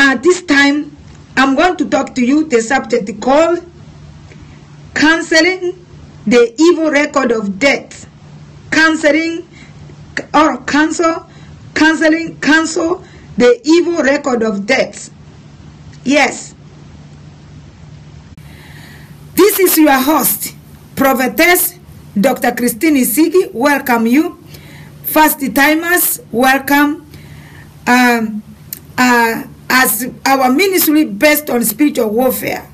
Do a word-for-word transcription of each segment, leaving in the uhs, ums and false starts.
At this time, I'm going to talk to you the subject called Canceling the Evil Record of Death. Canceling or cancel, canceling, cancel the evil record of death. Yes. This is your host, Prophetess Doctor Christine Isigi. Welcome you. First timers, welcome. Um, uh, as our ministry based on spiritual warfare.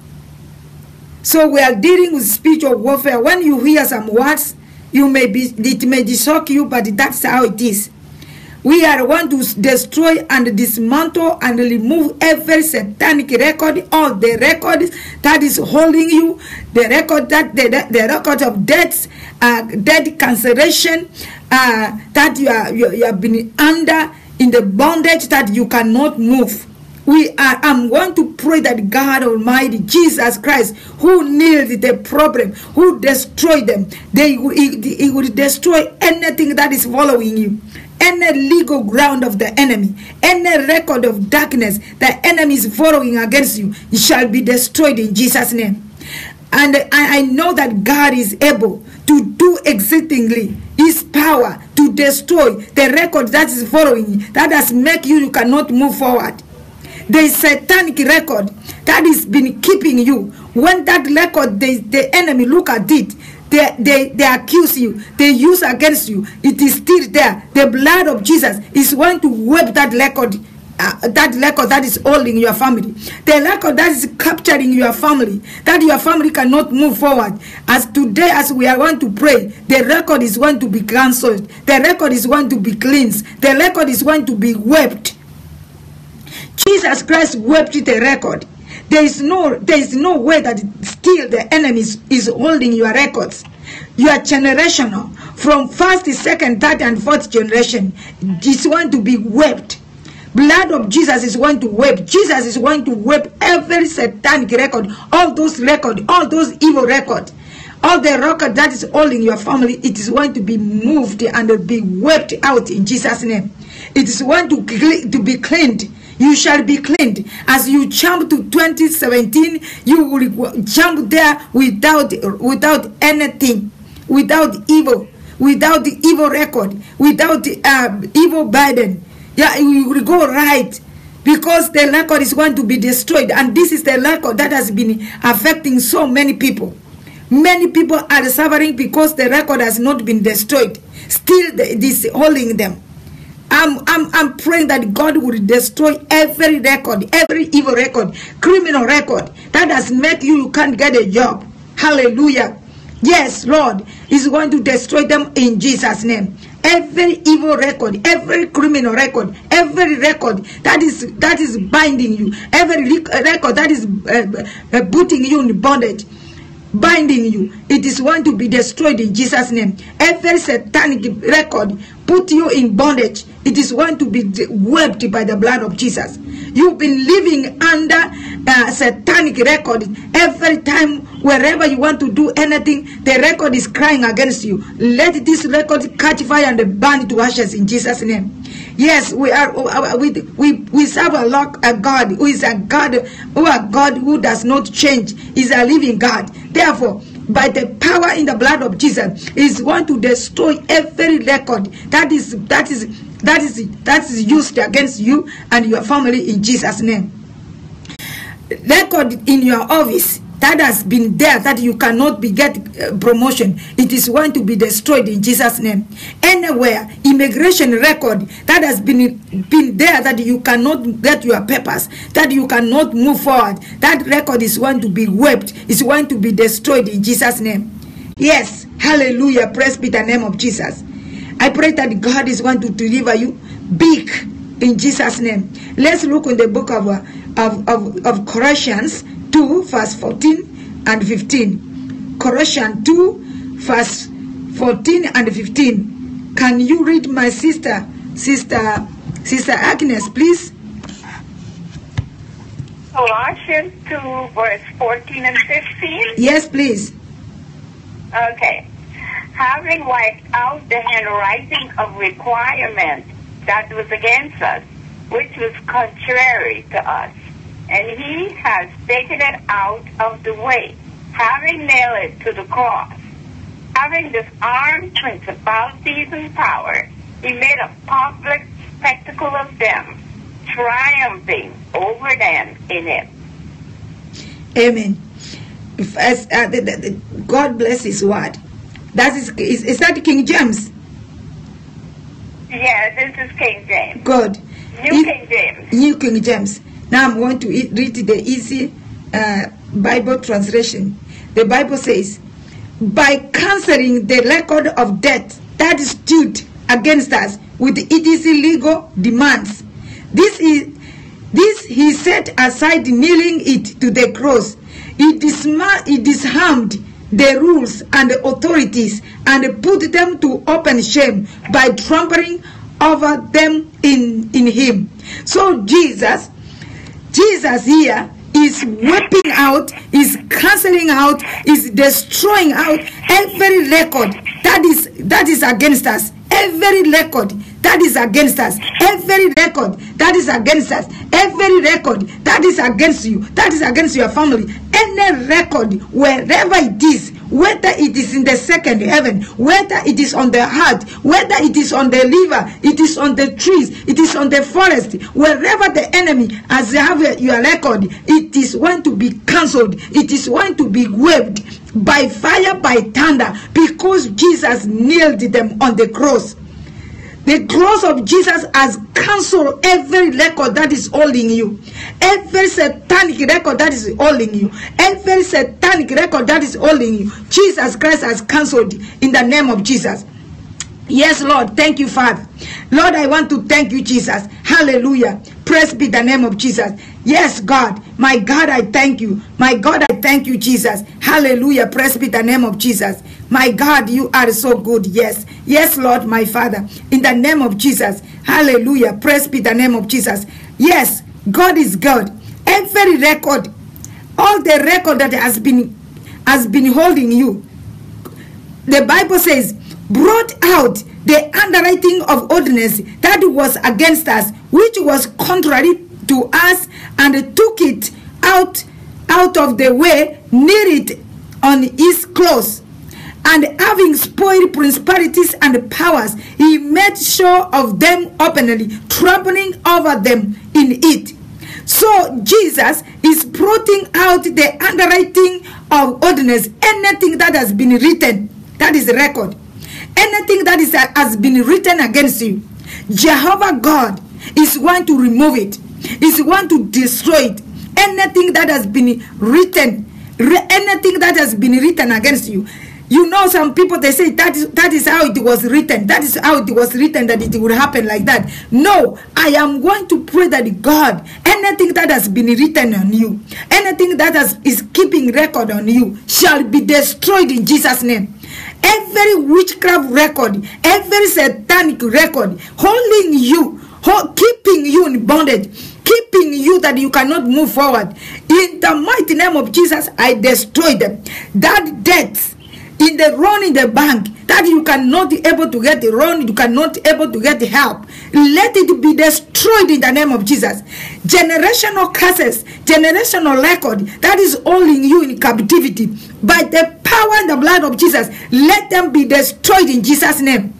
So we are dealing with spiritual warfare. When you hear some words, you may be it may shock you, but that's how it is. We are want to destroy and dismantle and remove every satanic record, all the records that is holding you, the record that the, the record of death, uh, death cancellation, uh, that you are you, you have been under in the bondage that you cannot move. We are, I'm going to pray that God Almighty, Jesus Christ, who nailed the problem, who destroyed them, they, he, he will destroy anything that is following you. Any legal ground of the enemy, any record of darkness the enemy is following against you, it shall be destroyed in Jesus' name. And I, I know that God is able to do exceedingly his power to destroy the record that is following you, that has make you, you cannot move forward. The satanic record that has been keeping you. When that record, they, the enemy look at it, they, they, they accuse you, they use against you, it is still there. The blood of Jesus is going to wipe that record, uh, that record that is holding your family. The record that is capturing your family, that your family cannot move forward. As today, as we are going to pray, the record is going to be cancelled. The record is going to be cleansed. The record is going to be wiped. Jesus Christ wiped the record. There is no, there is no way that still the enemy is, is holding your records. You are generational. From first, second, third, and fourth generation, it's going to be wiped. Blood of Jesus is going to wipe. Jesus is going to wipe every satanic record, all those records, all those evil records. All the record that is holding your family, it is going to be moved and be wiped out in Jesus' name. It is going to, to be cleaned. You shall be cleaned. As you jump to twenty seventeen, you will jump there without without anything, without evil, without the evil record, without the uh, evil burden. Yeah, you will go right, because the record is going to be destroyed, and this is the record that has been affecting so many people. Many people are suffering because the record has not been destroyed. Still, this holding them. I'm, I'm, I'm praying that God will destroy every record, every evil record, criminal record that has made you, you can't get a job. Hallelujah. Yes, Lord is going to destroy them in Jesus' name. Every evil record, every criminal record, every record that is that is binding you, every record that is uh, uh, putting you in bondage, binding you, it is going to be destroyed in Jesus' name. Every satanic record put you in bondage, it is going to be wiped by the blood of Jesus. You've been living under a satanic record. Every time, wherever you want to do anything, the record is crying against you. Let this record catch fire and burn to ashes in Jesus' name. Yes, we are. We we we serve a, a God who is a God, who a God who does not change. Is a living God. Therefore, by the power in the blood of Jesus, is going to destroy every record that is that is that is that is used against you and your family in Jesus' name. Record in your office that has been there that you cannot be get uh, promotion, it is going to be destroyed in Jesus' name. Anywhere, immigration record that has been been there that you cannot get your papers, that you cannot move forward, that record is going to be wiped, is going to be destroyed in Jesus' name. Yes, hallelujah, praise be the name of Jesus. I pray that God is going to deliver you big in Jesus' name. Let's look in the book of uh, of, of, of Colossians two, verse fourteen and fifteen. Colossians two, verse fourteen and fifteen. Can you read, my sister, sister, sister Agnes, please? Colossians two, verse fourteen and fifteen? Yes, please. Okay. Having wiped out the handwriting of requirement that was against us, which was contrary to us, and he has taken it out of the way, having nailed it to the cross. Having disarmed principalities and powers, he made a public spectacle of them, triumphing over them in it. Amen. If, as, uh, the, the, the, God bless his word. That is, is, is that King James? Yeah, this is King James. Good. New If, King James. New King James. Now I'm going to read the easy uh, Bible translation. The Bible says, by cancelling the record of debt that stood against us with its illegal demands, this is this he set aside, nailing it to the cross. He, disma- he disarmed the rules and the authorities and put them to open shame by trampling over them in, in him. So Jesus, Jesus here is wiping out, is cancelling out, is destroying out every record that is that is against us. Every record that is against us, every record that is against us, every record that is against you, that is against your family, any record, wherever it is, whether it is in the second heaven, whether it is on the heart, whether it is on the liver, it is on the trees, it is on the forest, wherever the enemy has have your record, it is going to be cancelled, it is going to be waved by fire, by thunder, because Jesus nailed them on the cross. The cross of Jesus has cancelled every record that is holding you. Every satanic record that is holding you. Every satanic record that is holding you. Jesus Christ has cancelled in the name of Jesus. Yes, Lord. Thank you, Father. Lord, I want to thank you, Jesus. Hallelujah. Praise be the name of Jesus. Yes, God. My God, I thank you. My God, I thank you, Jesus. Hallelujah. Praise be the name of Jesus. My God, you are so good. Yes. Yes, Lord, my Father. In the name of Jesus. Hallelujah. Praise be the name of Jesus. Yes, God is God. Every record, all the record that has been has been holding you, the Bible says, brought out the underwriting of ordinance that was against us, which was contrary to us, and took it out out of the way, nailed it on his cross. And having spoiled principalities and powers, he made sure of them openly, trampling over them in it. So Jesus is blotting out the underwriting of ordinance, anything that has been written, that is record. Anything that is has been written against you, Jehovah God is going to remove it. Is going to destroy it. Anything that has been written, anything that has been written against you. You know, some people, they say that is, that is how it was written. That is how it was written, that it would happen like that. No, I am going to pray that God, anything that has been written on you, anything that has, is keeping record on you, shall be destroyed in Jesus' name. Every witchcraft record, every satanic record, holding you, hold, keeping you in bondage, keeping you that you cannot move forward. In the mighty name of Jesus, I destroy them. That debt in the run in the bank, that you cannot be able to get the run, you cannot be able to get the help, let it be destroyed in the name of Jesus. Generational curses, generational record that is holding you in captivity, by the power and the blood of Jesus, let them be destroyed in Jesus' name.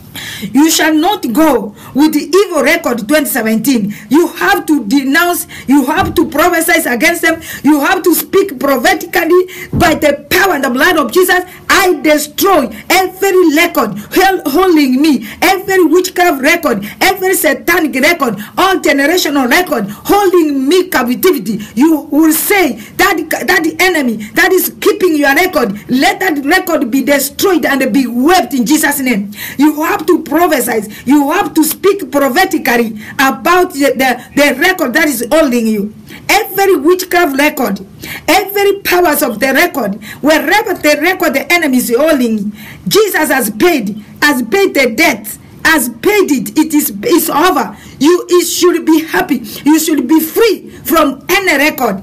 You shall not go with the evil record twenty seventeen. You have to denounce, you have to prophesy against them, you have to speak prophetically. By the power and the blood of Jesus, I destroy every record holding me, every witchcraft record, every satanic record, all generational record holding me captivity. You will say that, that the enemy that is keeping your record, let that record be destroyed and be wiped in Jesus' name. You have to prophesy, you have to speak prophetically about the, the, the record that is holding you. Every witchcraft record, every powers of the record, wherever the record the enemy is holding, Jesus has paid, has paid the debt, has paid it. It is it's over. You it should be happy. You should be free from any record.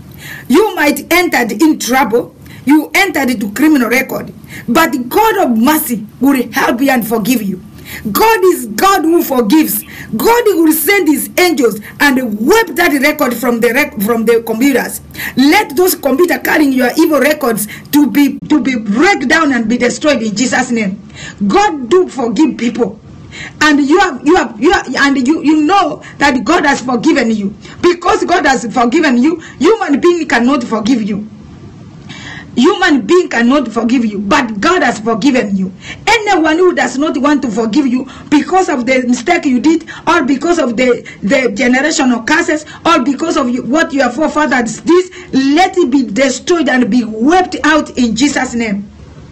You might enter in trouble. You entered into criminal record, but the God of mercy will help you and forgive you. God is God who forgives. God will send his angels and wipe that record from the rec from the computers. Let those computers carrying your evil records to be to be break down and be destroyed in Jesus' name. God do forgive people. And you have you have you have, and you you know that God has forgiven you. Because God has forgiven you, human being cannot forgive you. Human being cannot forgive you, but God has forgiven you. Anyone who does not want to forgive you because of the mistake you did, or because of the the generational curses, or because of you, what your forefathers did, let it be destroyed and be wiped out in Jesus' name.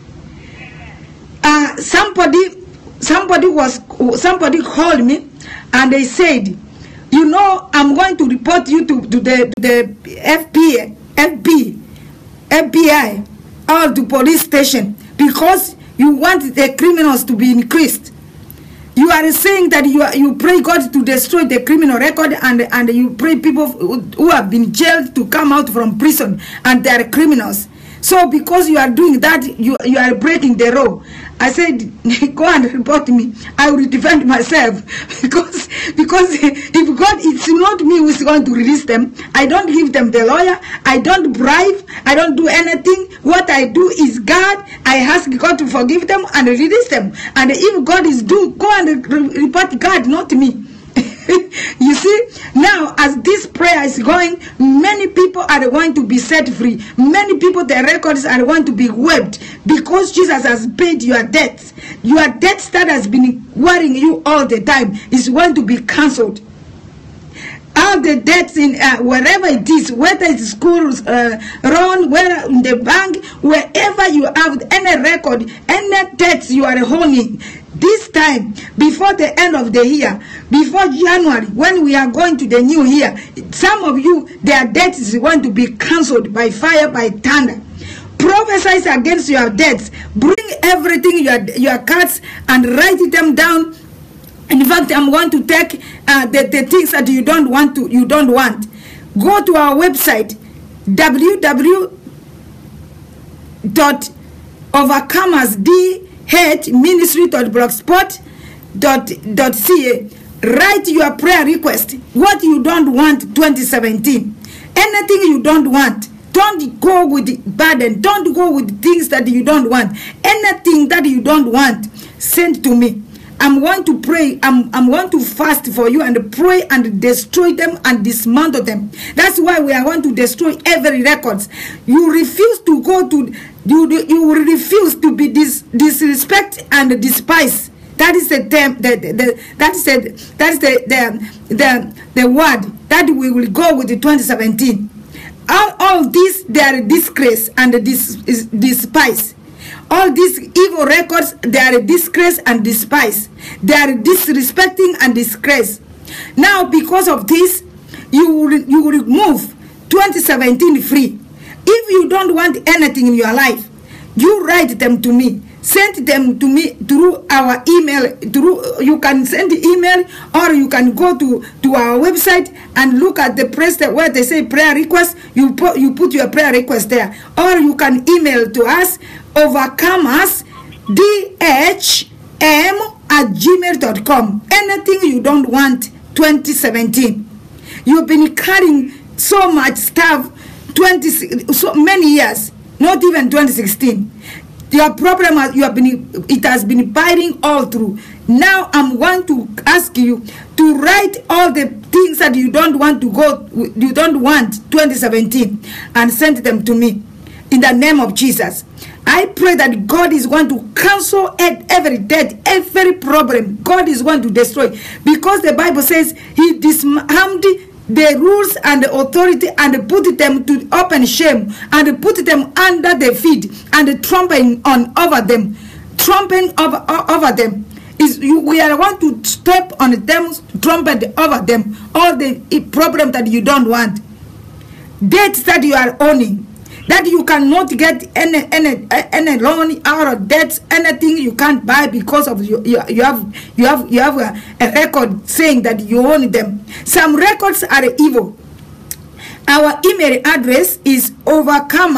Uh, somebody. Somebody was somebody called me and they said, you know, I'm going to report you to, to the to the F B I, F B I, F B I, or to police station because you want the criminals to be increased. You are saying that you are, you pray God to destroy the criminal record, and and you pray people who have been jailed to come out from prison and they are criminals. So because you are doing that, you you are breaking the law. I said, go and report me. I will defend myself. Because because if God, it's not me who is going to release them. I don't give them the lawyer. I don't bribe. I don't do anything. What I do is God. I ask God to forgive them and release them. And if God is due, go and report God, not me. You see, now as this prayer is going, many people are going to be set free. Many people, their records are going to be wiped because Jesus has paid your debts. Your debts that has been worrying you all the time is going to be cancelled. All the debts in uh, wherever it is, whether it's schools, uh, loan, whether in the bank, wherever you have any record, any debts you are holding. This time, before the end of the year, before January, when we are going to the new year, some of you, their debts is going to be cancelled by fire, by thunder. Prophesy against your debts. Bring everything, your, your cards, and write them down. In fact, I'm going to take uh, the, the things that you don't want to, you don't want. Go to our website, w w w dot overcomers d h ministry dot blogspot dot c a. Write your prayer request, what you don't want twenty seventeen. Anything you don't want. Don't go with the burden. Don't go with things that you don't want. Anything that you don't want, send to me. I'm going to pray. I'm, I'm going to fast for you and pray and destroy them and dismantle them. That's why we are going to destroy every records. You refuse to go to, you, you refuse to be dis, disrespect and despise. That is the term, the, the, the, that is the, that is the, the, the, the word that we will go with the twenty seventeen. All, all this, they are disgrace and dis, despise. All these evil records, they are disgrace and despise. They are disrespecting and disgrace. Now, because of this, you will, you will remove twenty seventeen free. If you don't want anything in your life, you write them to me. Send them to me through our email. Through you can send the email, or you can go to, to our website and look at the press that where they say prayer request. You put you put your prayer request there, or you can email to us overcomers d h m at gmail dot com. Anything you don't want twenty seventeen. You've been carrying so much stuff twenty so many years, not even twenty sixteen. Your problem, you have been, it has been biting all through. Now I'm going to ask you to write all the things that you don't want to go, you don't want twenty seventeen, and send them to me in the name of Jesus. I pray that God is going to cancel every death, every problem. God is going to destroy, because the Bible says He disarmed the rules and the authority and put them to open shame and put them under the feet and trampling on over them, trampling over, over them. Is you, we are going to step on them, trample over them, all the problem that you don't want, debts that you are owning, that you cannot get any any any loan or debts, anything you can't buy because of you you, you have you have you have a, a record saying that you own them. Some records are evil. Our email address is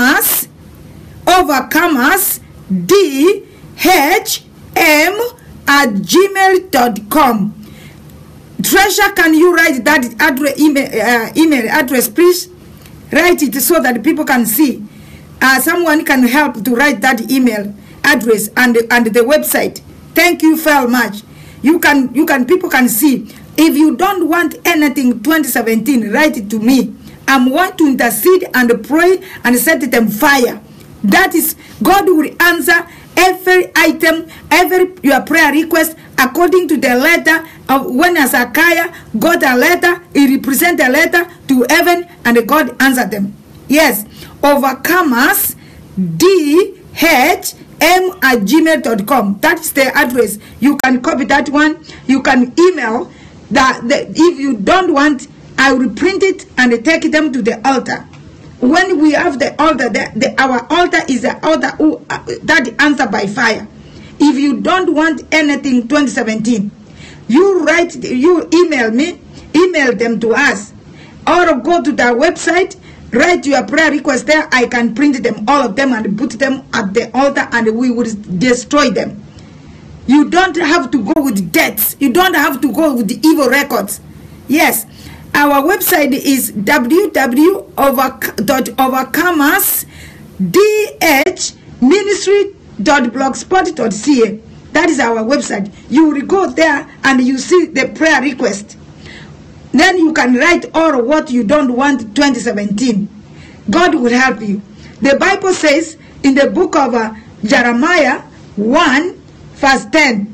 overcomers overcomers d h m at gmail dot com. Treasure, can you write that address, email, uh, email address, please? Write it so that people can see. Uh, someone can help to write that email address and, and the website. Thank you very much. You can, you can, people can see. If you don't want anything twenty seventeen, write it to me. I'm want to intercede and pray and set them fire. That is, God will answer every item, every your prayer request according to the letter of when Hezekiah got a letter, he represent a letter to heaven and God answered them. Yes, overcomers, D H M at gmail dot com. That's the address. You can copy that one. You can email that. The, if you don't want, I will print it and take them to the altar. When we have the altar, the, the, our altar is the altar who, uh, that answer by fire. If you don't want anything twenty seventeen, you write, you email me, email them to us, or go to the website, write your prayer request there. I can print them, all of them, and put them at the altar, and we will destroy them. You don't have to go with debts. You don't have to go with the evil records. Yes. Our website is w w w dot overcomers d h ministry dot blogspot dot c a. That is our website. You will go there and you see the prayer request. Then you can write all what you don't want twenty seventeen. God will help you. The Bible says in the book of uh, Jeremiah one verse ten.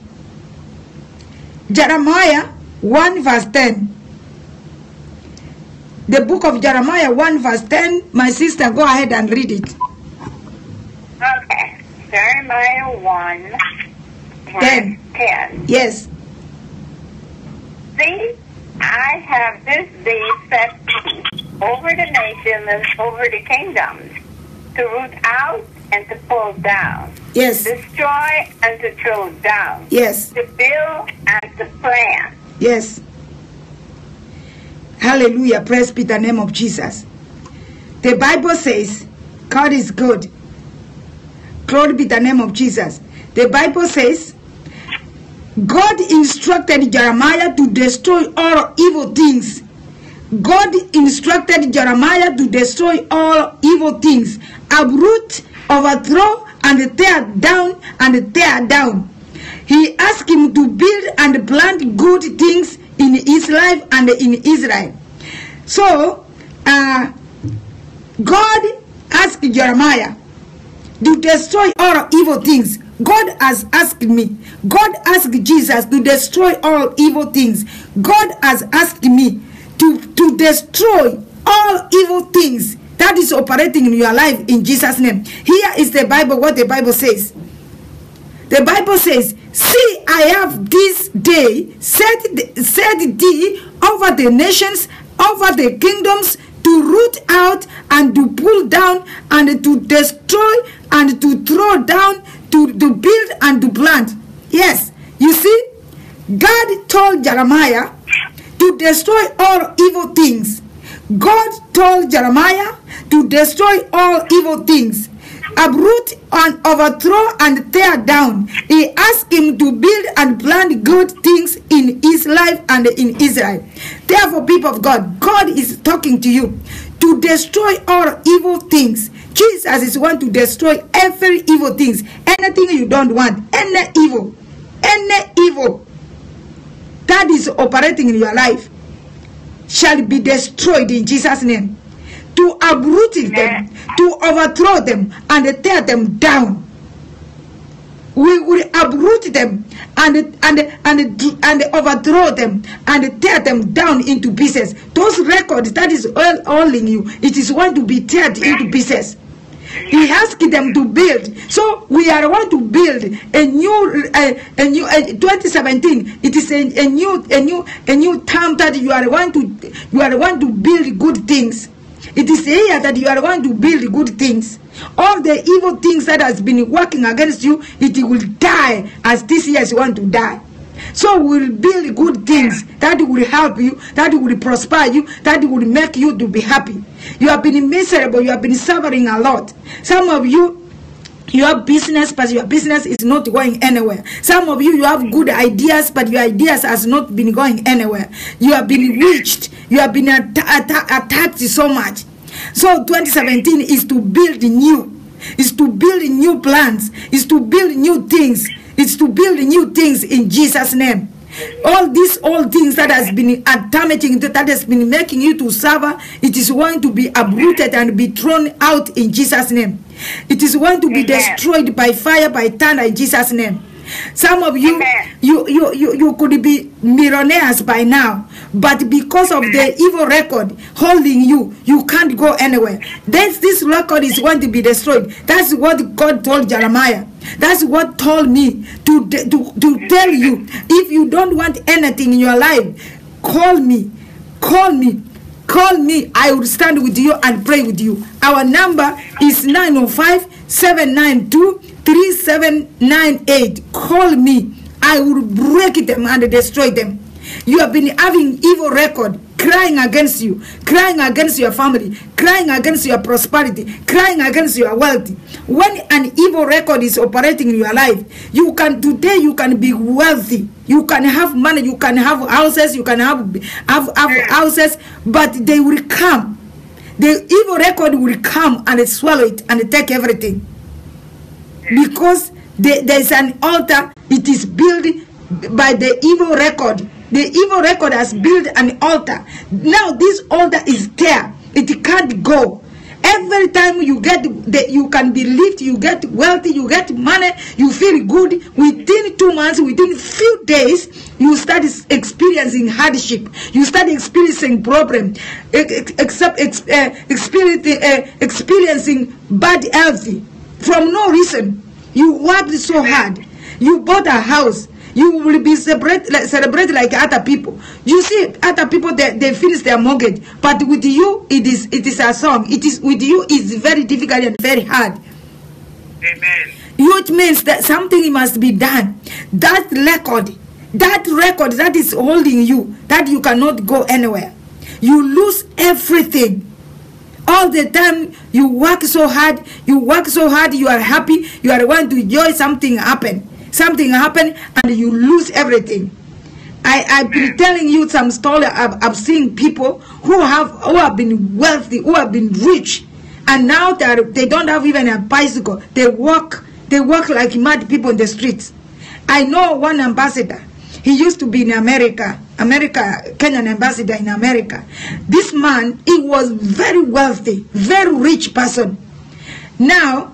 Jeremiah one verse ten. The book of Jeremiah one verse ten. My sister, go ahead and read it. Okay. Jeremiah one ten. ten. Yes. See, I have this day set peace over the nations and over the kingdoms, to root out and to pull down. Yes. Destroy and to throw down. Yes. To build and to plant. Yes. Hallelujah. Praise be the name of Jesus. The Bible says God is good. Glory be the name of Jesus. The Bible says God instructed Jeremiah to destroy all evil things. God instructed Jeremiah to destroy all evil things. Uproot, overthrow, and tear down, and tear down. He asked him to build and plant good things in his life and in Israel. So, uh, God asked Jeremiah to destroy all evil things. God has asked me. God asked Jesus to destroy all evil things. God has asked me to, to destroy all evil things that is operating in your life in Jesus' name. Here is the Bible, what the Bible says. The Bible says, see, I have this day set, set thee over the nations, over the kingdoms, to root out and to pull down and to destroy and to throw down, to, to build and to plant. Yes, you see, God told Jeremiah to destroy all evil things. God told Jeremiah to destroy all evil things. Uproot and overthrow and tear down. He asked him to build and plant good things in his life and in Israel. Therefore, people of God, God is talking to you to destroy all evil things. Jesus is want to destroy every evil things. Anything you don't want, any evil, any evil that is operating in your life shall be destroyed in Jesus' name. To uproot them, to overthrow them, and tear them down. We will uproot them and and and and overthrow them and tear them down into pieces. Those records that is all, all in you, it is want to be teared into pieces. He asked them to build. So we are want to build a new, a, a new a twenty seventeen. It is a, a new, a new, a new term that you are want to, you are want to build good things. It is here that you are going to build good things. All the evil things that has been working against you, it will die as this year you want to die. So we will build good things that will help you, that will prosper you, that will make you to be happy. You have been miserable, you have been suffering a lot. Some of you, You have business, but your business is not going anywhere. Some of you, you have good ideas, but your ideas has not been going anywhere. You have been reached. You have been at at attacked so much. So twenty seventeen is to build new. Is to build new plans. Is to build new things. It's to build new things in Jesus' name. All these old things that has been damaging, that has been making you to suffer, it is going to be uprooted and be thrown out in Jesus' name. It is going to be destroyed by fire, by thunder in Jesus' name. Some of you, you, you, you, you could be millionaires by now, but because of the evil record holding you, you can't go anywhere. This, this record is going to be destroyed. That's what God told Jeremiah. That's what told me to, to, to tell you, if you don't want anything in your life, call me, call me, call me. I will stand with you and pray with you. Our number is nine oh five, seven nine two, three seven nine eight. Call me. I will break them and destroy them. You have been having evil record, crying against you, crying against your family, crying against your prosperity, crying against your wealth. When an evil record is operating in your life, you can today you can be wealthy, you can have money, you can have houses, you can have have, have houses, but they will come. The evil record will come and swallow it and take everything. Because there, there is an altar, it is built by the evil record. The evil record has built an altar. Now this altar is there. It can't go. Every time you get the, you can be lifted, you get wealthy, you get money, you feel good. Within two months, within few days, you start experiencing hardship. You start experiencing problem, except uh, experiencing, uh, experiencing bad health from no reason. You worked so hard. You bought a house. You will be celebrate, like, celebrate like other people. You see, other people, they, they finish their mortgage. But with you, it is it is a song. It is with you, it's very difficult and very hard. Amen. Which means that something must be done. That record, that record that is holding you, that you cannot go anywhere. You lose everything. All the time you work so hard, you work so hard, you are happy, you are going to enjoy something happen. Something happen and you lose everything. I, I've been telling you some story. I've, I've seen people who have who have been wealthy, who have been rich, and now they are, they don't have even a bicycle. They walk they walk like mad people in the streets. I know one ambassador. He used to be in America, America, Kenyan ambassador in America. This man, he was very wealthy, very rich person. Now,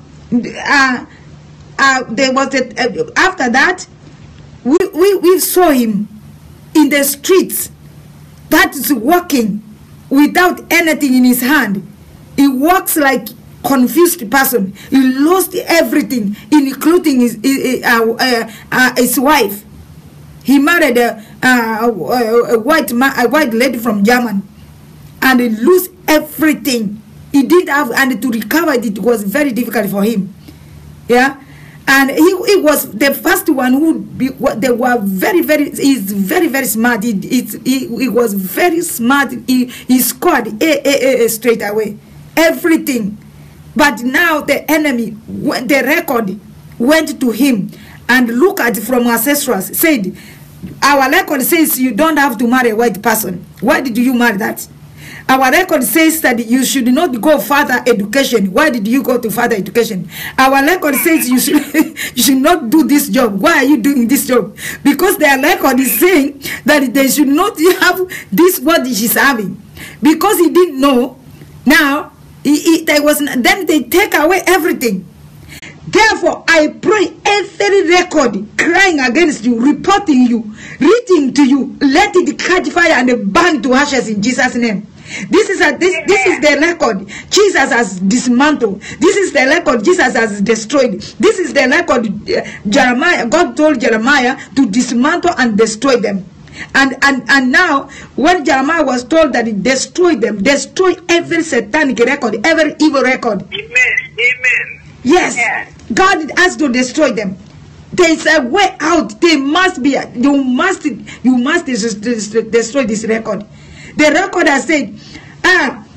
uh, Uh, there was a, uh, after that we, we we saw him in the streets, that is walking without anything in his hand. He walks like confused person. He lost everything, including his uh, uh, uh, his wife. He married a, uh, a, a white man, a white lady from Germany, and he lost everything. He did have, and to recover it, it was very difficult for him. Yeah. And he, he was the first one who be, they were very, very, he's very, very smart. He, he, he was very smart. He, he scored a, a, a, straight away. Everything. But now the enemy, the record went to him. And look at from ancestors, said, our record says you don't have to marry a white person. Why did you marry that? Our record says that you should not go further education. Why did you go to further education? Our record says you should you should not do this job. Why are you doing this job? Because their record is saying that they should not have this what she's having. Because he didn't know. Now he, he, there was then they take away everything. Therefore, I pray every record crying against you, reporting you, reading to you, let it catch fire and burn to ashes in Jesus' name. This is a this this is the record Jesus has dismantled. This is the record Jesus has destroyed. This is the record uh, Jeremiah. God told Jeremiah to dismantle and destroy them. And and and now, when Jeremiah was told that he destroyed them, destroy every satanic record, every evil record. Amen. Amen. Yes, yes. God has to destroy them. There is a way out. There must be. A, you must. You must destroy this record. The record has said, ah,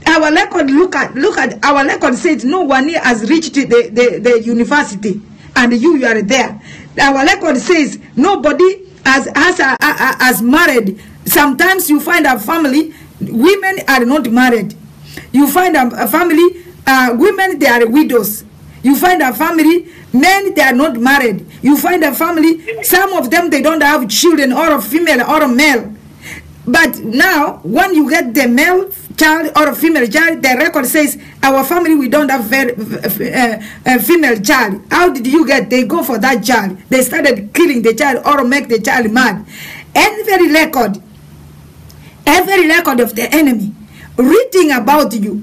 Our record, look at, look at, our record says no one here has reached the, the, the university, and you, you are there. Our record says nobody has, has, uh, uh, has married. Sometimes you find a family, women are not married. You find a, a family, uh, women, they are widows. You find a family, men, they are not married. You find a family, some of them, they don't have children, or a female or a male. But now, when you get the male child or a female child, the record says, our family, we don't have very, uh, a female child. How did you get? They go for that child. They started killing the child or make the child mad. Every record, every record of the enemy, reading about you,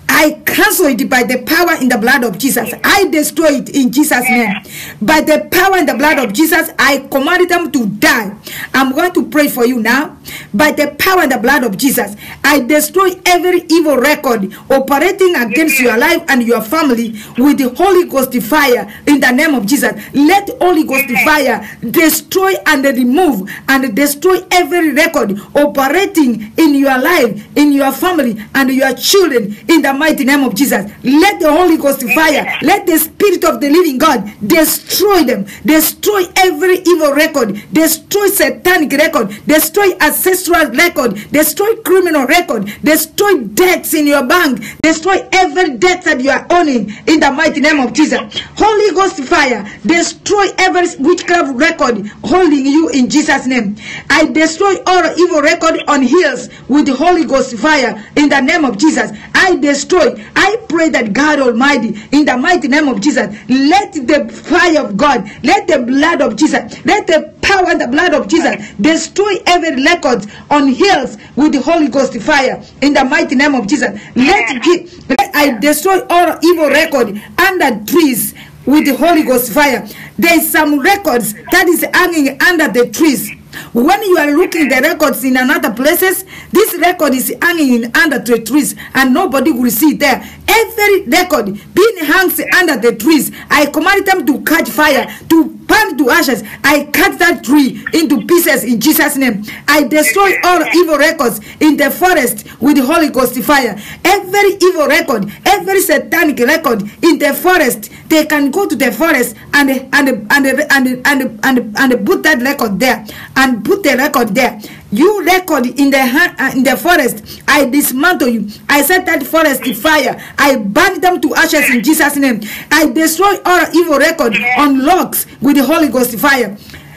I cancel it by the power in the blood of Jesus. I destroy it in Jesus' name. By the power in the blood of Jesus, I command them to die. I'm going to pray for you now. By the power in the blood of Jesus, I destroy every evil record operating against your life and your family with the Holy Ghost fire in the name of Jesus. Let Holy Ghost fire destroy and remove and destroy every record operating in your life, in your family, and your children in the mighty name of Jesus. Let the Holy Ghost fire, let the Spirit of the living God destroy them, destroy every evil record, destroy satanic record, destroy ancestral record, destroy criminal record, destroy debts in your bank, destroy every debt that you are owning in the mighty name of Jesus. Holy Ghost fire, destroy every witchcraft record holding you in Jesus' name. I destroy all evil record on hills with the Holy Ghost fire in the name of Jesus. I destroy. I pray that God Almighty, in the mighty name of Jesus, let the fire of God, let the blood of Jesus, let the power and the blood of Jesus destroy every record on hills with the Holy Ghost fire in the mighty name of Jesus. Let, let I destroy all evil record under trees with the Holy Ghost fire. There is some records that is hanging under the trees. When you are looking the records in another places, this record is hanging in under the trees and nobody will see it there. Every record being hangs under the trees, I command them to catch fire, to burn to ashes. I cut that tree into pieces in Jesus' name. I destroy all evil records in the forest with the Holy Ghost fire. Every evil record, every satanic record in the forest, they can go to the forest and and and and and and, and, and put that record there and put the record there. You record in the uh, in the forest, I dismantle you. I set that forest to fire. I burn them to ashes in Jesus' name. I destroy all evil record on logs with the Holy Ghost fire.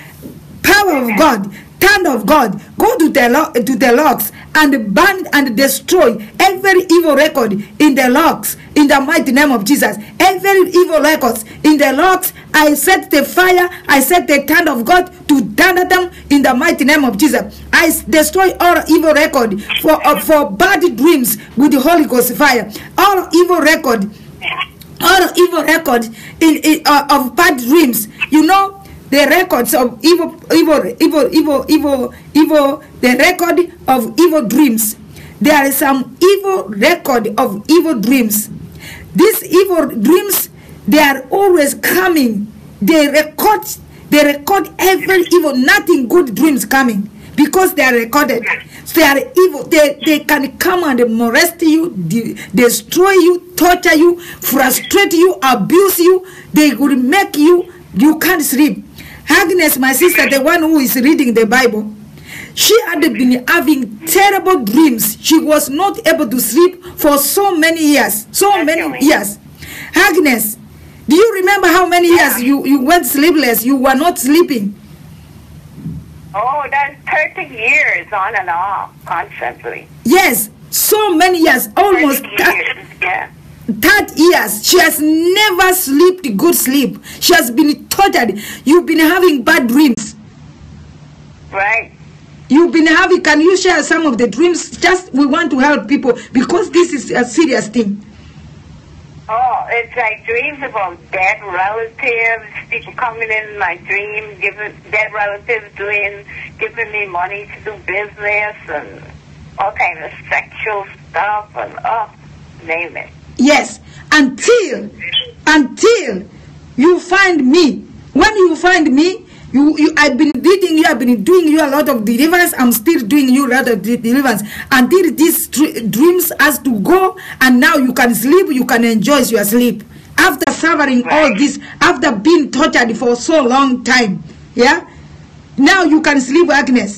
Power of God, hand of God, go to the lo to the logs and burn and destroy every evil record in the logs in the mighty name of Jesus. Every evil records in the logs, I set the fire, I set the hand of God to damn them in the mighty name of Jesus. I destroy all evil record for uh, for bad dreams with the Holy Ghost fire. All evil record, all evil record in, in uh, of bad dreams. You know, the records of evil, evil, evil, evil, evil, evil, the record of evil dreams. There is some evil record of evil dreams. These evil dreams, they are always coming. They record, they record every evil, nothing good dreams coming because they are recorded. So they are evil. They, they can come and molest you, de destroy you, torture you, frustrate you, abuse you. They will make you, you can't sleep. Agnes, my sister, the one who is reading the Bible, she had been having terrible dreams. She was not able to sleep for so many years. So many years. Agnes, do you remember how many years you, you went sleepless? You were not sleeping. Oh, that's thirty years on and off, constantly. Yes, so many years. Almost thirty years, yeah. thirty years. She has never slept good sleep. She has been tortured. You've been having bad dreams. Right. You've been having, can you share some of the dreams? Just, we want to help people because this is a serious thing. Oh, it's like dreams about dead relatives, people coming in my dream, giving dead relatives doing, giving me money to do business and all kind of sexual stuff and oh, name it. Yes, until, until you find me. When you find me, You, you, I've been leading you, I've been doing you a lot of deliverance. I'm still doing you a lot of deliverance until these dreams has to go, and now you can sleep, you can enjoy your sleep. After suffering right. all this, after being tortured for so long time, yeah? Now you can sleep, Agnes.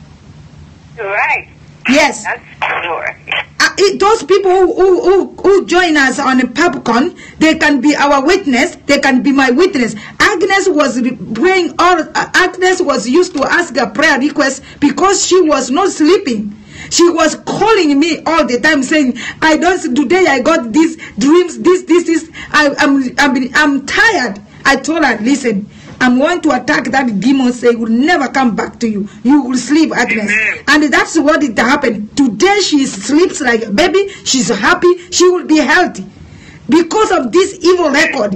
Right. Yes. That's sure. Uh, it, those people who, who, who, who join us on a popcorn, they can be our witness, they can be my witness. Agnes was praying, all, uh, Agnes was used to ask a prayer request because she was not sleeping. She was calling me all the time saying, I don't, today I got these dreams, this, this, this, I, I'm, I'm, I'm tired. I told her, listen, I'm going to attack that demon, say, will never come back to you. You will sleep, Agnes. Amen. And that's what it happened. Today she sleeps like a baby. She's happy. She will be healthy. Because of this evil record.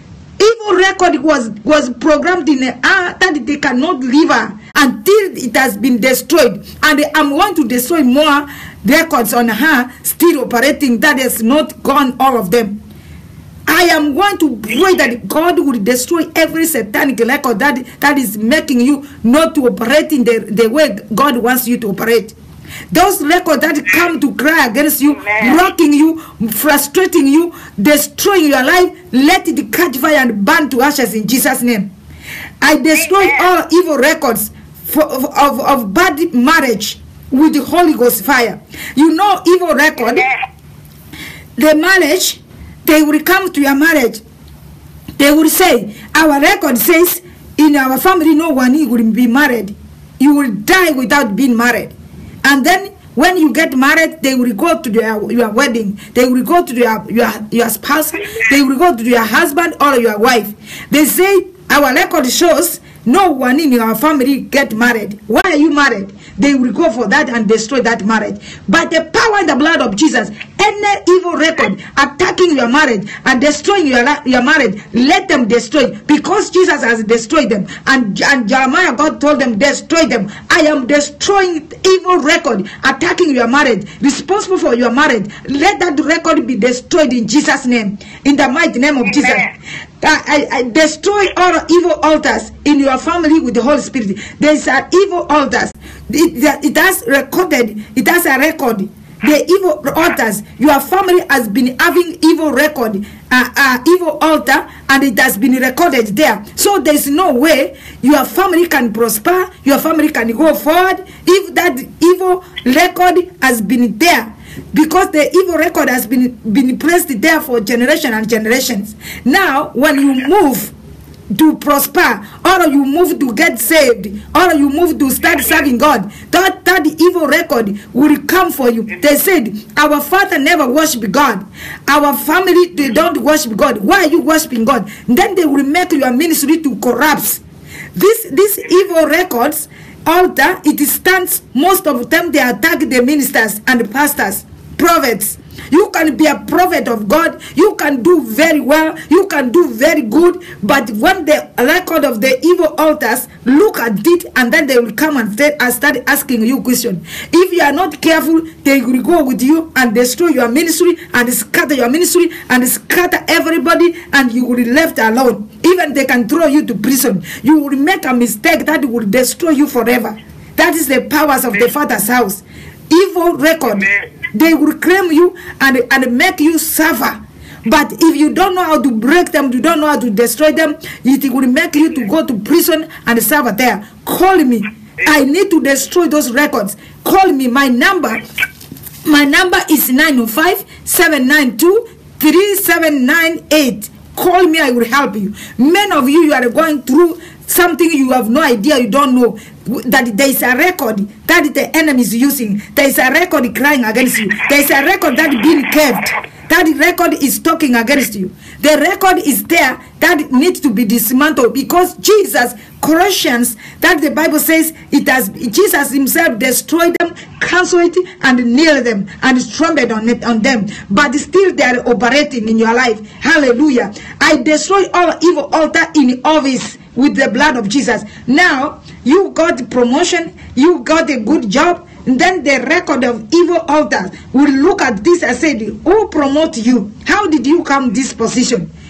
Evil record was, was programmed in her that they cannot leave her until it has been destroyed. And I'm going to destroy more records on her still operating. That has not gone, all of them. I am going to pray that God will destroy every satanic record that, that is making you not to operate in the, the way God wants you to operate. Those records that come to cry against you, Amen. Rocking you, frustrating you, destroying your life, let it catch fire and burn to ashes in Jesus' name. I destroy Amen. All evil records for, of, of, of bad marriage with the Holy Ghost fire. You know evil record, Amen. The marriage, they will come to your marriage. They will say, our record says, in our family, no one will be married. You will die without being married. And then, when you get married, they will go to their, your wedding. They will go to your, your, your spouse. They will go to your husband or your wife. They say, our record shows, no one in your family get married. Why are you married? They will go for that and destroy that marriage. By the power and the blood of Jesus, any evil record attacking your marriage and destroying your, your marriage, let them destroy. Because Jesus has destroyed them. And, and Jeremiah, God told them, destroy them. I am destroying evil record attacking your marriage, responsible for your marriage. Let that record be destroyed in Jesus' name. In the mighty name of Jesus. I, I, I destroy all evil altars in your family with the Holy Spirit. There is an evil altars. It, it has recorded. It has a record. The evil altars. Your family has been having evil record, uh, uh, evil altar, and it has been recorded there. So there is no way your family can prosper. Your family can go forward if that evil record has been there. Because the evil record has been, been placed there for generation and generations. Now, when you move to prosper, or you move to get saved, or you move to start serving God, that, that evil record will come for you. They said, our father never worshiped God. Our family, they don't worship God. Why are you worshiping God? Then they will make your ministry to corrupt. This, these evil records, altar, it stands, most of them, they attack the ministers and the pastors, prophets. You can be a prophet of God. You can do very well. You can do very good. But when the record of the evil altars look at it, and then they will come and start asking you questions. If you are not careful, they will go with you and destroy your ministry and scatter your ministry and scatter everybody, and you will be left alone. Even they can throw you to prison. You will make a mistake that will destroy you forever. That is the powers of the Father's house. Evil record. They will claim you and, and make you suffer. But if you don't know how to break them, you don't know how to destroy them, it will make you to go to prison and suffer there. Call me. I need to destroy those records. Call me. My number, my number is nine oh five, seven nine two, three seven nine eight. Call me, I will help you. Many of you, you are going through something you have no idea, you don't know, that there is a record that the enemy is using. There is a record crying against you. There is a record that being kept. That record is talking against you. The record is there that needs to be dismantled, because Jesus, Colossians, that the Bible says it has, Jesus himself destroyed them, cancelled it, and nailed them, and trampled on it on them. But still they are operating in your life. Hallelujah. I destroy all evil altar in office with the blood of Jesus. Now, you got promotion, you got a good job, and then the record of evil altars will look at this and say, who promote you? How did you come this position?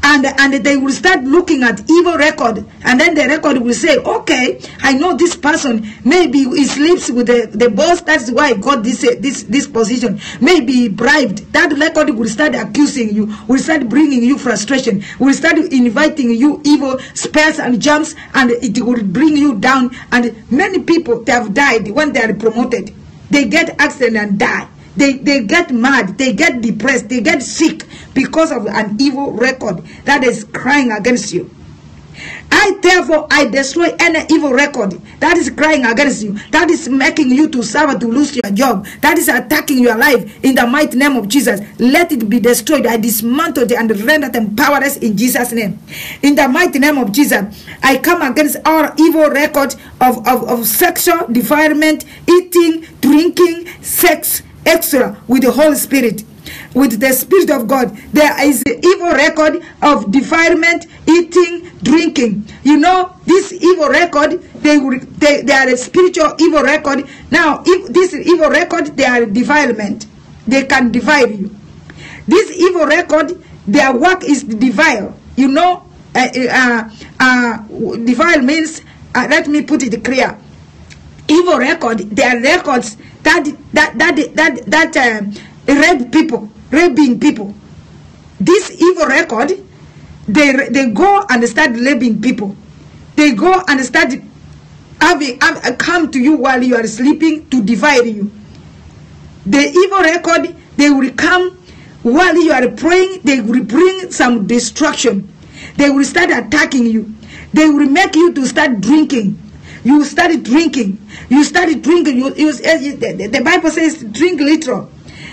And, and they will start looking at evil record, and then the record will say, okay, I know this person, maybe he sleeps with the, the boss, that's why I got this, uh, this, this position. Maybe he bribed. That record will start accusing you, will start bringing you frustration, will start inviting you evil spells and jumps, and it will bring you down. And many people, they have died when they are promoted. They get accident and die. They, they get mad, they get depressed, they get sick because of an evil record that is crying against you. I therefore, I destroy any evil record that is crying against you, that is making you to suffer, to lose your job, that is attacking your life. In the mighty name of Jesus, let it be destroyed. I dismantle it and render them powerless in Jesus' name. In the mighty name of Jesus, I come against all evil record of, of, of sexual defilement, eating, drinking, sex, extra with the Holy Spirit, with the Spirit of God. There is the evil record of defilement, eating, drinking. You know, this evil record, they, they, they are a spiritual evil record. Now, if this evil record, they are defilement. They can defile you. This evil record, their work is to defile. You know, uh, uh, uh, defile means, uh, let me put it clear. Evil record, they are records that that that that that uh, rape people, raping people. This evil record, they they go and start raping people. They go and start having uh, come to you while you are sleeping to divide you. The evil record, they will come while you are praying. They will bring some destruction. They will start attacking you. They will make you to start drinking. You started drinking. You started drinking. You, you, the, the Bible says drink literal.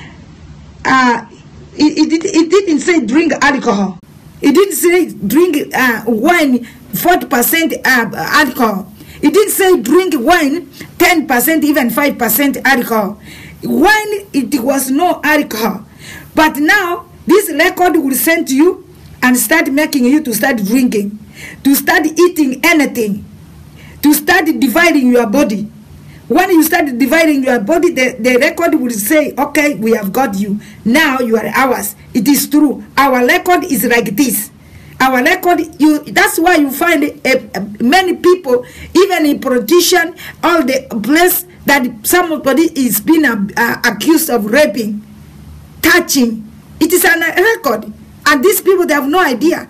Uh, it, it, it didn't say drink alcohol. It didn't say drink uh, wine forty percent uh, alcohol. It didn't say drink wine ten percent, even five percent alcohol. Wine, it was no alcohol. But now, this record will send to you and start making you to start drinking, to start eating anything, to start dividing your body. When you start dividing your body, the, the record will say, okay, we have got you. Now you are ours. It is true. Our record is like this. Our record, you, that's why you find a, a, many people, even in politician, all the place that somebody is being uh, uh, accused of raping, touching. It is a record. And these people, they have no idea.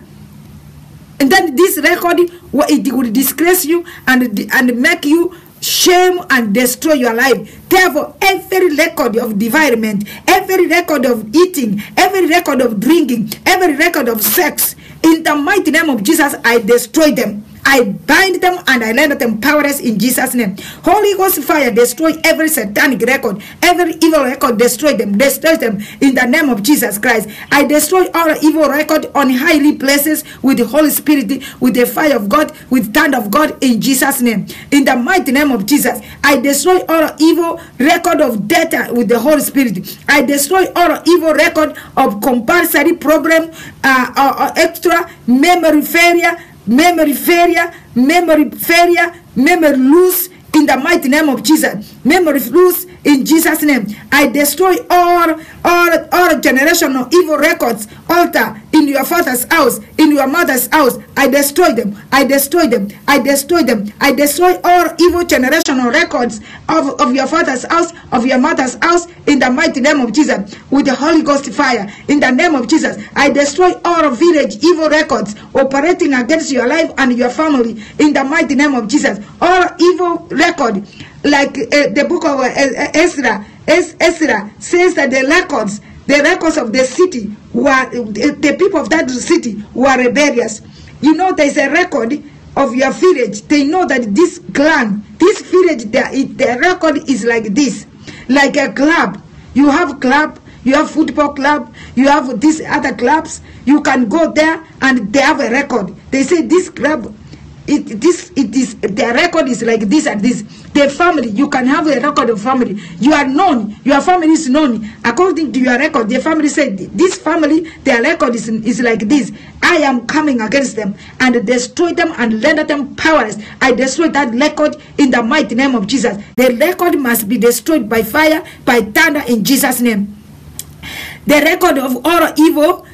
And then this record, it will disgrace you and, and make you shame and destroy your life. Therefore, every record of defilement, every record of eating, every record of drinking, every record of sex, in the mighty name of Jesus, I destroy them. I bind them and I render them powerless in Jesus' name. Holy Ghost fire, destroy every satanic record, every evil record, destroy them, destroy them in the name of Jesus Christ. I destroy all evil record on highly places with the Holy Spirit, with the fire of God, with the hand of God in Jesus' name. In the mighty name of Jesus, I destroy all evil record of data with the Holy Spirit. I destroy all evil record of compulsory program, uh, or, or extra memory failure, memory failure, memory failure, memory loss in the mighty name of Jesus. Memory loss in Jesus' name. I destroy all, all, all generational evil records, altar in your father's house, in your mother's house. I destroy them. I destroy them. I destroy them. I destroy all evil generational records of, of your father's house, of your mother's house, in the mighty name of Jesus, with the Holy Ghost fire. In the name of Jesus, I destroy all village evil records operating against your life and your family. In the mighty name of Jesus, all evil record, like uh, the book of uh, Ezra, Ezra says that the records, the records of the city were, the people of that city were rebellious. You know, there is a record of your village. They know that this clan, this village, the, the record is like this, like a club. You have club, you have football club, you have these other clubs. You can go there and they have a record. They say this club, It this it is their record is like this and this. The family, you can have a record of family. You are known, your family is known according to your record. The family said this family, their record is is like this. I am coming against them and destroy them and render them powerless. I destroy that record in the mighty name of Jesus. The record must be destroyed by fire, by thunder in Jesus' name. The record of all evil,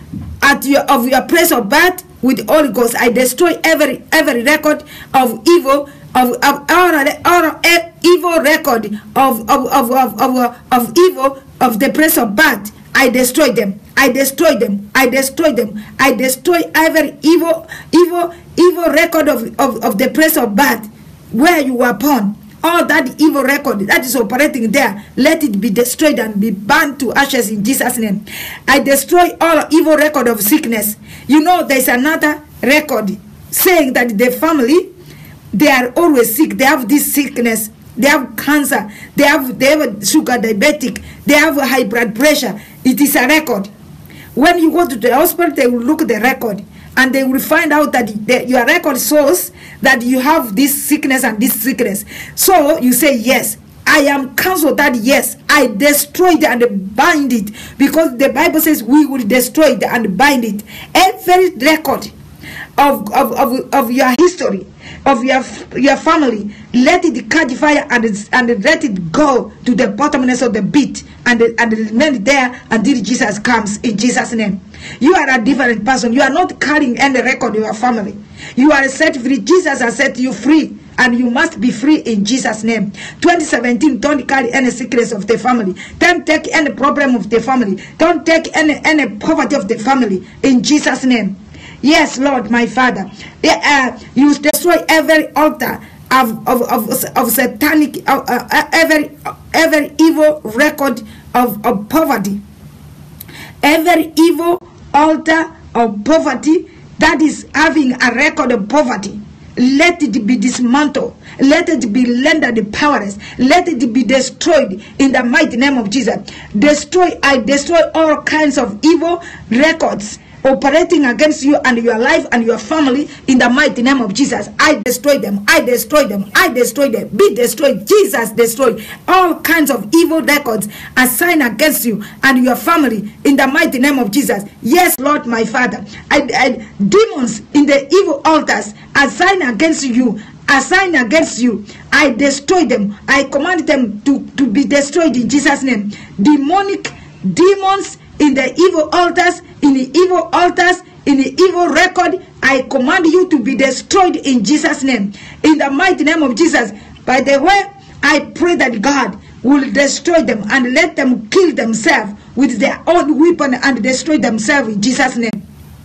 at your of your place of birth with the Holy Ghost. I destroy every every record of evil, of of all, all evil record of of, of of of of evil of the place of birth. I destroy them. I destroy them. I destroy them. I destroy every evil, evil, evil record of, of, of the place of birth where you were born. All that evil record that is operating there, let it be destroyed and be burned to ashes in Jesus' name. I destroy all evil record of sickness. You know, there's another record saying that the family, they are always sick. They have this sickness. They have cancer. They have they have sugar diabetic. They have high blood pressure. It is a record. When you go to the hospital, they will look at the record and they will find out that the, your record shows that you have this sickness and this sickness. So you say, yes, I am cancelled that. Yes, I destroyed it and bind it, because the Bible says we will destroy it and bind it. Every record of of, of, of your history, of your your family, let it catch fire and and let it go to the bottomless of the pit and and remain there until Jesus comes in Jesus' name. You are a different person. You are not carrying any record of your family. You are set free. Jesus has set you free, and you must be free in Jesus' name. twenty seventeen, don't carry any secrets of the family. Don't take any problem of the family. Don't take any any poverty of the family in Jesus' name. Yes, Lord, my Father. Uh, you destroy every altar of of of, of satanic, uh, uh, every every evil record of, of poverty. Every evil altar of poverty that is having a record of poverty, let it be dismantled. Let it be rendered powerless. Let it be destroyed in the mighty name of Jesus. Destroy, I destroy all kinds of evil records operating against you and your life and your family in the mighty name of Jesus. I destroy them. I destroy them. I destroy them. Be destroyed. Jesus destroyed all kinds of evil records assigned against you and your family in the mighty name of Jesus. Yes, Lord, my Father. I, I, demons in the evil altars assigned against you, assigned against you, I destroy them. I command them to, to be destroyed in Jesus' name. Demonic demons in the evil altars, in the evil altars, in the evil record, I command you to be destroyed in Jesus' name. In the mighty name of Jesus. By the way, I pray that God will destroy them and let them kill themselves with their own weapon and destroy themselves in Jesus' name.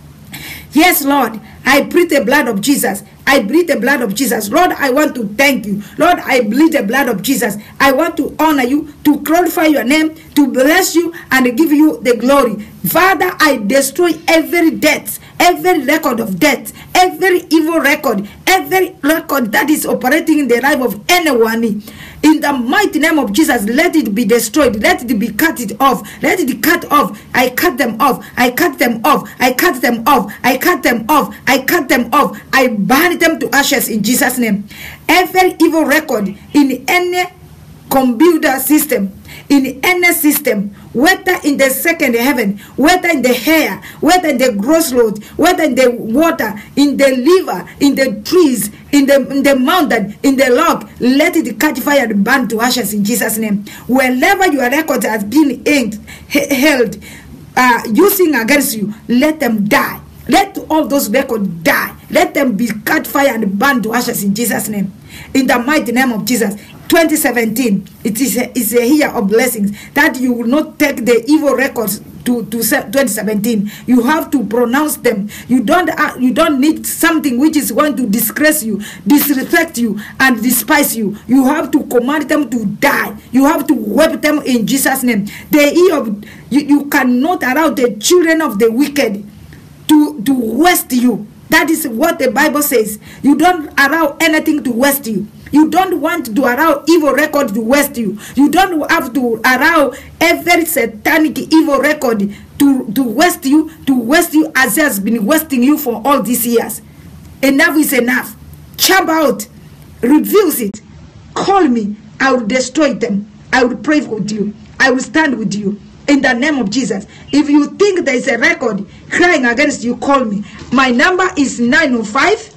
Yes, Lord, I breathe the blood of Jesus. I breathe the blood of Jesus. Lord, I want to thank you. Lord, I bleed the blood of Jesus. I want to honor you, to glorify your name, to bless you, and give you the glory. Father, I destroy every death, every record of death, every evil record, every record that is operating in the life of anyone. In the mighty name of Jesus, let it be destroyed. Let it be cut it off. Let it be cut off. I cut them off. I cut them off. I cut them off. I cut them off. I cut them off. I burn them to ashes in Jesus' name. Every evil record in any computer system, in any system, whether in the second heaven, whether in the air, whether in the crossroads, whether in the water, in the river, in the trees, in the, in the mountain, in the log, let it catch fire and burn to ashes in Jesus' name. Wherever your record has been inked, held, uh, using against you, let them die. Let all those records die. Let them be cut fire and burned to ashes in Jesus' name. In the mighty name of Jesus. twenty seventeen, it is a, is a year of blessings, that you will not take the evil records to, to twenty seventeen. You have to pronounce them. You don't uh, you don't need something which is going to disgrace you, disrespect you, and despise you. You have to command them to die. You have to wipe them in Jesus' name. The year of, you, you cannot allow the children of the wicked to, to waste you. That is what the Bible says. You don't allow anything to waste you. You don't want to allow evil record to waste you. You don't have to allow every satanic evil record to, to waste you, to waste you as it has been wasting you for all these years. Enough is enough. Jump out. Refuse it. Call me. I will destroy them. I will pray with you. I will stand with you. In the name of Jesus. If you think there is a record crying against you, call me. My number is nine oh five,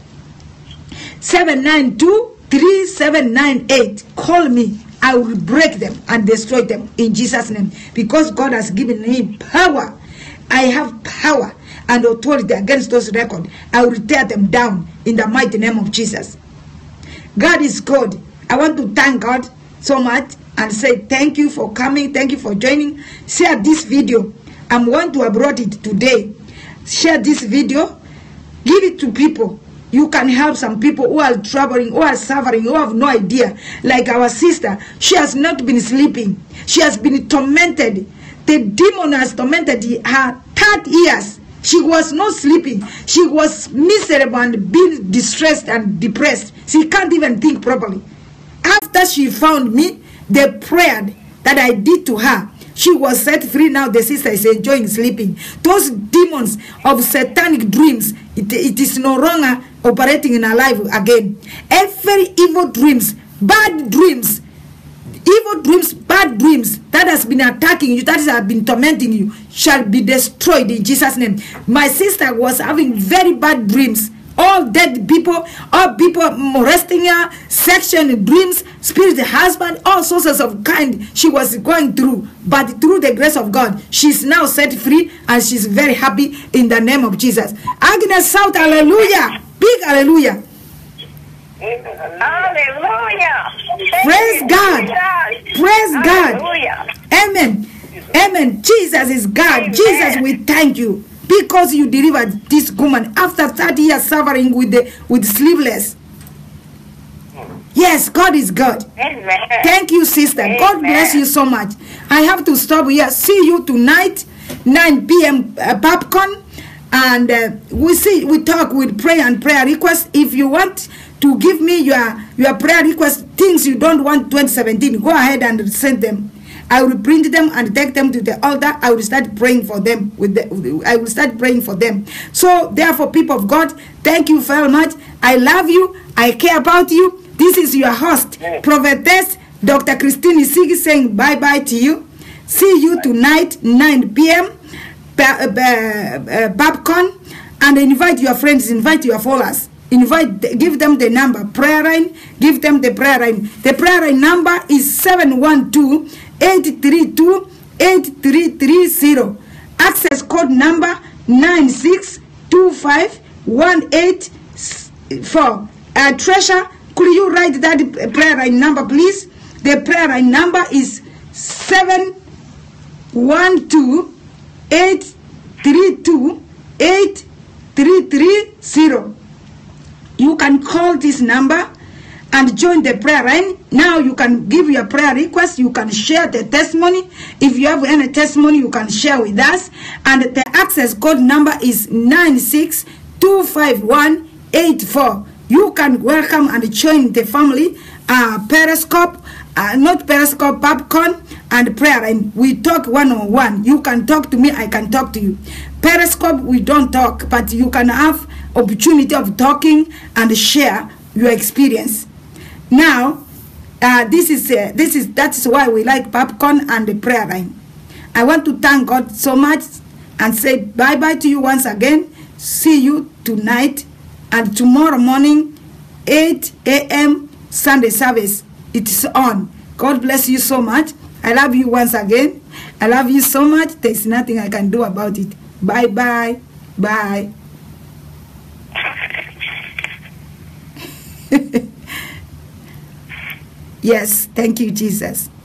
seven nine two, three seven nine eight. Call me. I will break them and destroy them in Jesus' name. Because God has given me power. I have power. and authority against those records. I will tear them down in the mighty name of Jesus. God is good. I want to thank God so much and say thank you for coming. Thank you for joining. Share this video. I'm going to upload it today. Share this video. Give it to people. You can help some people who are troubling, who are suffering, who have no idea. Like our sister, she has not been sleeping. She has been tormented. The demon has tormented her thirty years. She was not sleeping. She was miserable and being distressed and depressed. She can't even think properly. After she found me, the prayer that I did to her, she was set free. Now the sister is enjoying sleeping. Those demons of satanic dreams, it, it is no longer operating in her life again. Every evil dreams, bad dreams, evil dreams, bad dreams that has been attacking you, that has been tormenting you, shall be destroyed in Jesus' name. My sister was having very bad dreams. All dead people, all people molesting her, section dreams, spirit husband, all sorts of kind she was going through. But through the grace of God, she's now set free and she's very happy in the name of Jesus. Agnes, shout hallelujah. Big hallelujah. Hallelujah. Praise God. Praise God. Hallelujah. Amen. Amen. Jesus is God. Amen. Jesus, we thank you. Because you delivered this woman after thirty years suffering with the with sleepless. Yes, God is God. Amen. Thank you, sister. Amen. God bless you so much. I have to stop here. See you tonight, nine p m Uh, popcorn, and uh, we see we talk with prayer and prayer requests. If you want to give me your your prayer requests, things you don't want twenty seventeen, go ahead and send them. I will print them and take them to the altar. I will start praying for them. With the, I will start praying for them. So, therefore, people of God, thank you very much. I love you. I care about you. This is your host, Prophetess Doctor Christine Isigi, saying bye-bye to you. See you tonight, nine p m Popcorn. And invite your friends, invite your followers. Invite, give them the number, prayer line. Give them the prayer line. The prayer line number is seven one two, eight three two, eight three three zero. Access code number nine six two five one eight four. Uh, Treasure, could you write that prayer line number, please? The prayer line number is seven one two, eight three two, eight three three zero. You can call this number and join the prayer line. Now you can give your prayer request. You can share the testimony. If you have any testimony, you can share with us. And the access code number is nine six two five one eight four. You can welcome and join the family. Uh, Periscope, uh, not Periscope, Popcorn, and prayer line. We talk one-on-one. You can talk to me. I can talk to you. Periscope, we don't talk, but you can have opportunity of talking and share your experience. Now, uh, this is uh, this is that is why we like Popcorn and the prayer line. I want to thank God so much and say bye bye to you once again. See you tonight and tomorrow morning, eight a m Sunday service. It is on. God bless you so much. I love you once again. I love you so much. There's nothing I can do about it. Bye bye. Bye. Yes, thank you, Jesus.